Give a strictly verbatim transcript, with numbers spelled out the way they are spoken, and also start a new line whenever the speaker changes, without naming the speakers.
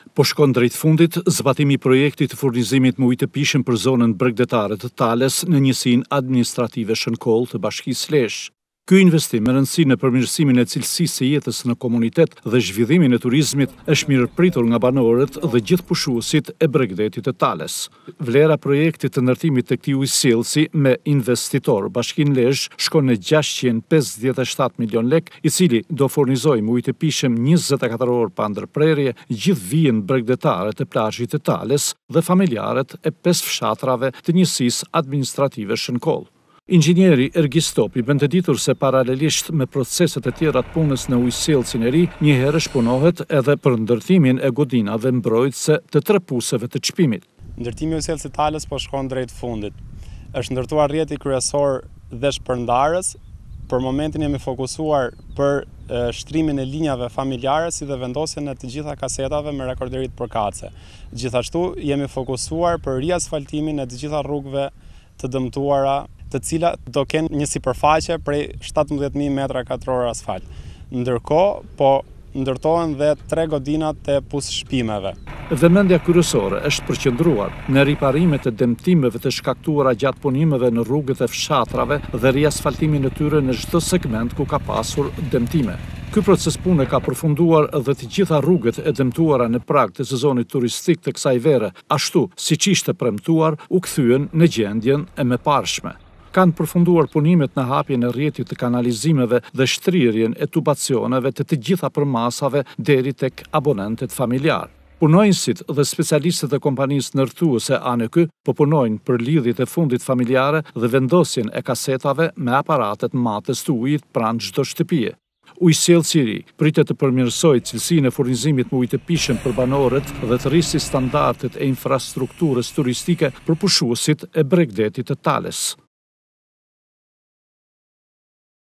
Po shkon drejt fundit, zbatimi i projektit të furnizimit me ujë të pishëm për zonën bregdetare të Tales në njësinë administrative Shënkoll të Bashkisë Lezhë. Ky investim me rëndësi në përmirësimin e cilësisë së jetës në komunitet dhe zhvillimin e turizmit është mirëpritur nga banorët dhe gjithë pushuesit e bregdetit të Tales. Vlera projektit të ndërtimit të këtij ujësjellsi me investitor Bashkinë Lezhë shkon në gjashtëqind e pesëdhjetë e shtatë milion lek, i cili do furnizojë me ujë të pishëm njëzet e katër orë pa ndërprerje gjithë vijën bregdetare të plazhit të Tales dhe familjarët e pesë fshatrave të njësisë administrative Shënkoll. Inxhinieri Ergis Topi bën të ditur se paralelisht me proceset e tjera të punës në ujësjellsin e ri, njëherë shpunohet edhe për ndërtimin e godinave mbrojtëse të trepuseve të çpimit.
Ndërtimi i ujësjellsit të Tales po shkon drejt fundit. Është ndërtuar rrjeti kryesor dhe shpërndarës. Për momentin jemi fokusuar për shtrimin e linjave familjare si dhe vendosjen e të gjitha kasetave me rekorderit përkatëse. Gjithashtu jemi fokusuar për riasfaltimin e të gjitha rrugëve të dëmtuara, të cilat do kenë një sipërfaqe prej shtatëmbëdhjetë mijë metra katror asfalt. Ndërkohë, po ndërtohen dhe tre godinat e pusshpimeve.
Vëmendja kryesore është përqendruar në riparimet e dëmtimeve të shkaktuara gjatë punimeve në rrugët e fshatrave dhe riasfaltimin e tyre në çdo segment ku ka pasur dëmtime. Ky proces pune ka përfunduar dhe të gjitha rrugët e dëmtuara në prag të sezonit turistik të kësaj vere, ashtu siç ishte premtuar, u kthyen në gjendjen e meparshme. Kanë përfunduar punimet në hapjen e rrjetit të kanalizimeve dhe shtrirjen e tubacioneve të të gjitha përmasave deri tek abonentët familjar. Punojësit dhe specialistët e kompanisë ndërtuese A N K po punojnë për lidhjet e fundit familjare dhe vendosjen e kasetave me aparatet matës të ujit pranë çdo shtëpie. Ujësjellsi i ri pritet të përmirësojë cilësinë e furnizimit me ujë të pishëm për banorët dhe të rrisë standardet e infrastrukturës turistike për pushuesit e bregdetit të Tales.